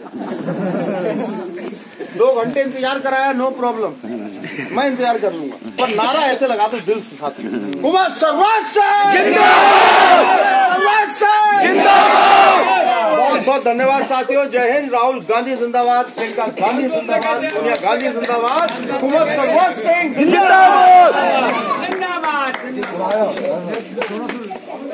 2 घंटे इंतजार कराया, नो प्रॉब्लम, मैं इंतजार कर लूंगा, पर नारा ऐसे लगा दो दिल से साथी, कुमार सर्राज बहुत बहुत धन्यवाद साथियों। जय हिंद। राहुल गांधी जिंदाबाद, प्रियंका गांधी जिंदाबाद, सोनिया गांधी जिंदाबाद, कुमार सर्राज सिंह जिंदाबाद।